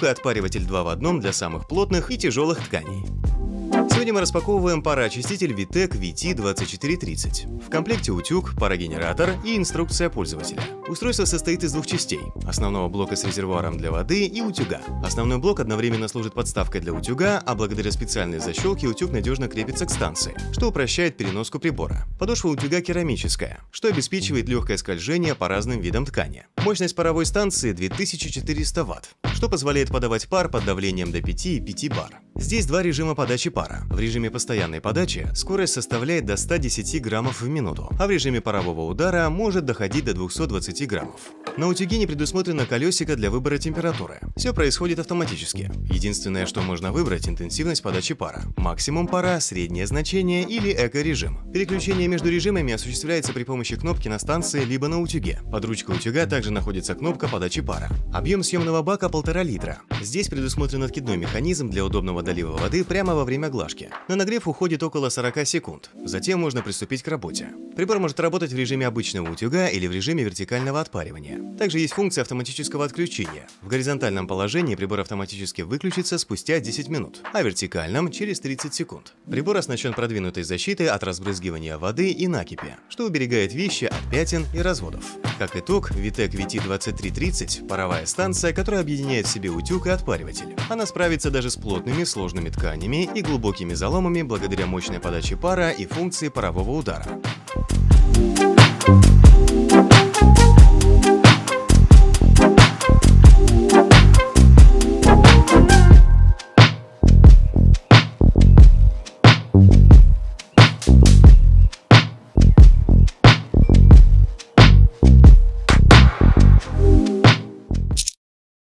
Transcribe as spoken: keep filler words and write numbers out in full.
и отпариватель два в одном для самых плотных и тяжелых тканей. Сегодня мы распаковываем пароочиститель Витек ви ти двадцать четыре тридцать. В комплекте утюг, парогенератор и инструкция пользователя. Устройство состоит из двух частей – основного блока с резервуаром для воды и утюга. Основной блок одновременно служит подставкой для утюга, а благодаря специальной защелке утюг надежно крепится к станции, что упрощает переноску прибора. Подошва утюга керамическая, что обеспечивает легкое скольжение по разным видам ткани. Мощность паровой станции две тысячи четыреста ватт, что позволяет подавать пар под давлением до пяти и пяти бар. Здесь два режима подачи пара. В режиме постоянной подачи скорость составляет до ста десяти граммов в минуту, а в режиме парового удара может доходить до двухсот двадцати граммов. На утюге не предусмотрено колесико для выбора температуры. Все происходит автоматически. Единственное, что можно выбрать – интенсивность подачи пара. Максимум пара, среднее значение или эко-режим. Переключение между режимами осуществляется при помощи кнопки на станции либо на утюге. Под ручкой утюга также находится кнопка подачи пара. Объем съемного бака полтора литра. Здесь предусмотрен откидной механизм для удобного долива воды прямо во время глажки. На нагрев уходит около сорока секунд. Затем можно приступить к работе. Прибор может работать в режиме обычного утюга или в режиме вертикального отпаривания. Также есть функция автоматического отключения. В горизонтальном положении прибор автоматически выключится спустя десять минут, а в вертикальном – через тридцать секунд. Прибор оснащен продвинутой защитой от разбрызгивания воды и накипи, что уберегает вещи от пятен и разводов. Как итог, Витек ви ти двадцать три тридцать – паровая станция, которая объединяет в себе утюг и отпариватель. Она справится даже с плотными сложными тканями и глубокими заломами благодаря мощной подаче пара и функции парового удара.